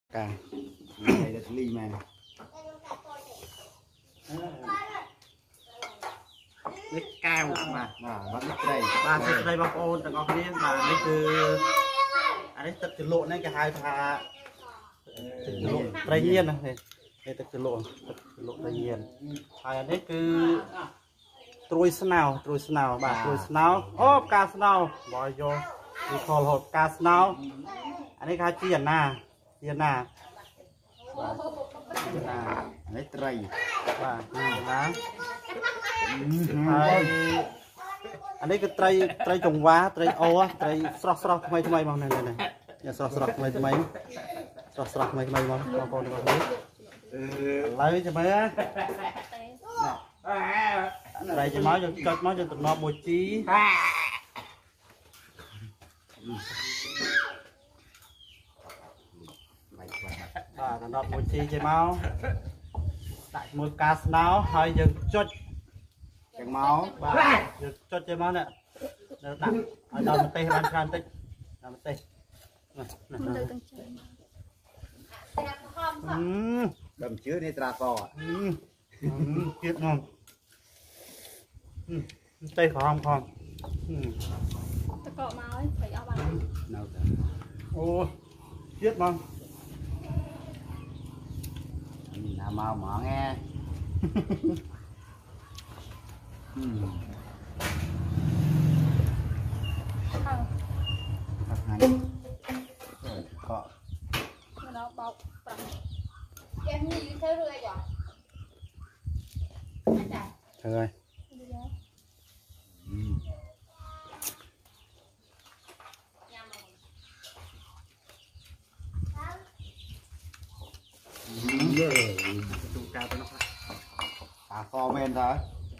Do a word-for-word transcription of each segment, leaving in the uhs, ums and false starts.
cả này là ly mà nước cao mà mà vẫn nước đây ba nước đây bác ôn tao có cái mà đây từ anh ấy tập từ lộ này cái hai thà lộ tây nhiên này đây tập từ lộ tập từ lộ tây nhiên hai anh ấy cứ trôi nào trôi nào bà trôi nào ô cá nào bỏ vô đi khol hột cá nào anh ấy khai chiên nà chiên nà lấy tray và lá anh ấy cái tray tray trồng quá tray ô á tray sọc sọc mấy mấy mong này này này nhà sọc sọc mấy mấy sọc sọc mấy mấy mong con con con lấy cho mấy á đây cho máu cho cho máu cho tụi nó bồi trí à tụi nó bồi trí cho máu tại một cá sấu hơi dừng chốt chẳng máu và dừng chốt cho máu nè đặt ở đâu một tay làm sao tích làm một tay đầm chứa này trà cò chết ngon tay không không tao cọ máu ấy phải ao bằng nào ô chết ngon làm màu mỏ nghe cọ nó bọc em như thế rồi vậy thôi ơi chung cao cho nó à kho men thôi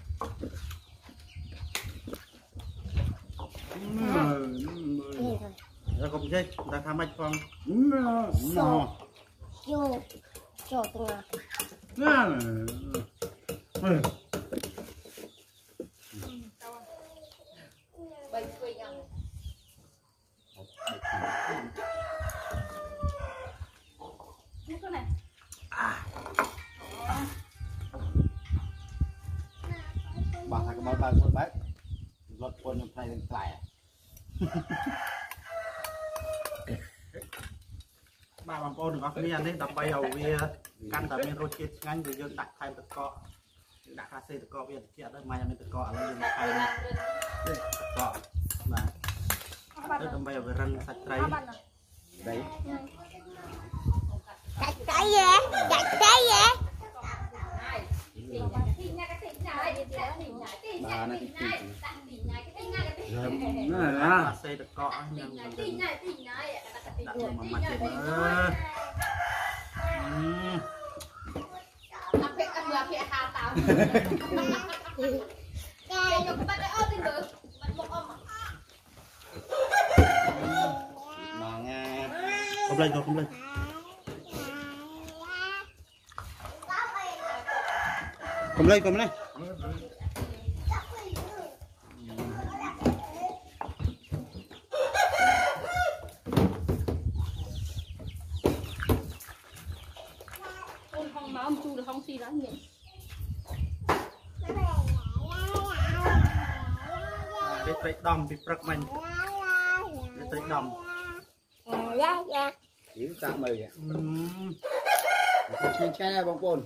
rồi không dây ta tham mạch phong no vô cho tụi bay quay nhau cái này bà thằng cái bao bao bác lót quân thay lên lại bà bằng con được các miền đấy đập bay đầu vì căn tập miền rồi chết ngắn thì dân đặt thay tự cọ đặt khai xe tự cọ bây giờ chuyện đó mai mình tự cọ là dân thay này cọ mà tới đâm bay về răng sạch trái đấy chạy cái gì chạy cái gì bà này nó xây được cọ nhưng mà mà mặt thì mơ mà nghe không lên rồi không lên không lên không lên không máu chu được không xì lắm nhỉ biết thấy đầm bị bật mình biết thấy đầm chỉ tạm mười vậy không xin che bông bồn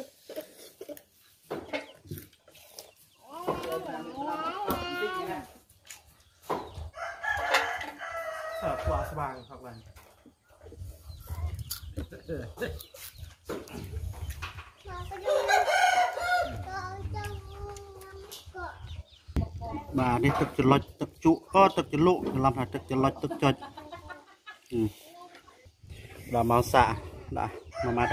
ở quả vàng hoặc là bà đi tập chụp lạch tập trụ có tập chụp lộ làm phải tập chụp lạch tập chụp là màu xạ đã mà mà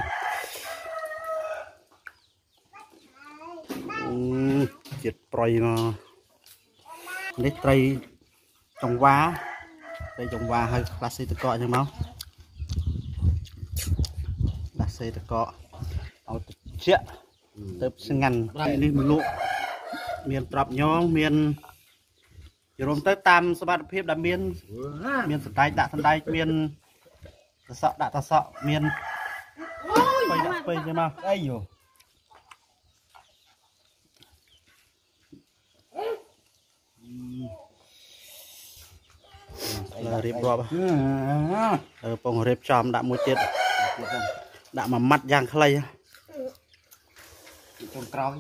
chết prey mà lấy tray trồng vá đây trồng vá hơi là xây tự cọ cho máu là xây tự cọเอาเชี่ยเติบสงันนี่มันลุเมียนตรับย้องเมียนอยู่รวมเติบตามสบัดเพียบดำเมียนเมียนสไตล์ดะสไตล์เมียน sọ đã ta sọ miên quay đã quay cho mà đây rồi là riệp đua ở phòng riệp tròn đã mua chết đã mà mắt giang khay trong cõi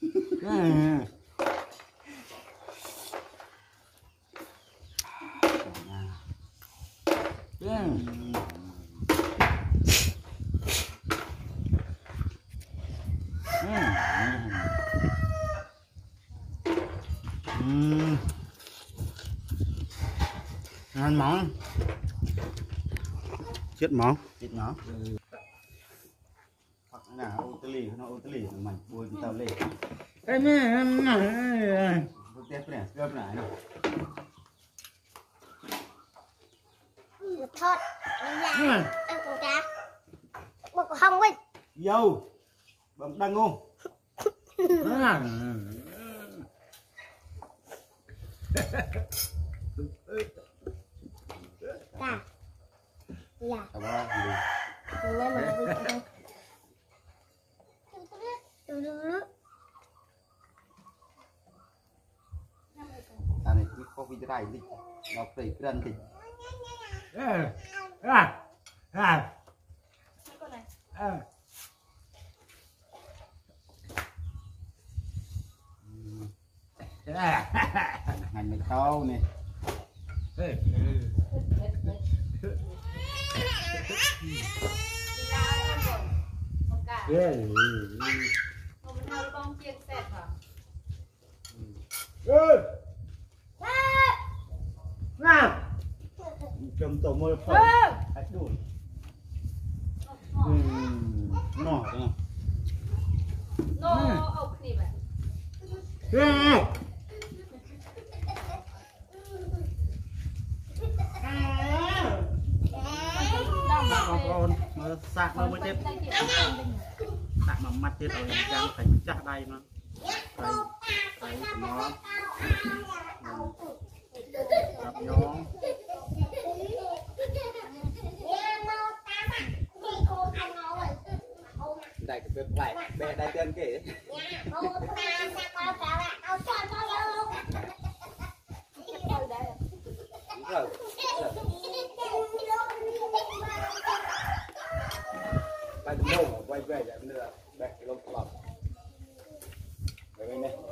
ăn món chết món chết nó hoặc là ô tô lì nó ô tô lì mình bùi tao lì cái này này tép này tép này nào thôi ăn con cá bọc không quên dâu bấm đăng không cả dạ tao ba nên mà đi ăn à này cái coffee dry đi nó phải cân thì à à à à ngành mày thâu nè trong tổ môi phở hãy đủ nọ thế nào nó ốc nè bạn con nó sạc nó mới chết sạc mà mặt chết rồi đang phải chắc đây mà đây đây nó gặp nhóm đây cái bếp lại bè đây tên kể rồi bay từ đâu quay về vậy nữa đây cái lông lọc về bên đây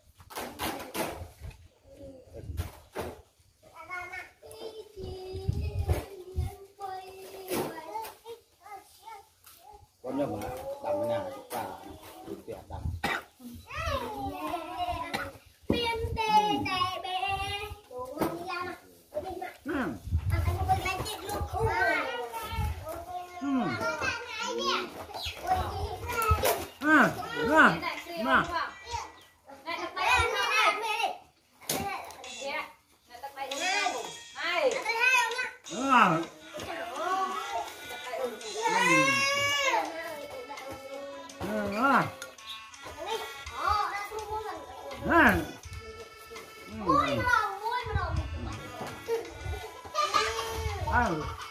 con nhầm mà đằng cái nhà chúng ta được tiền đằng à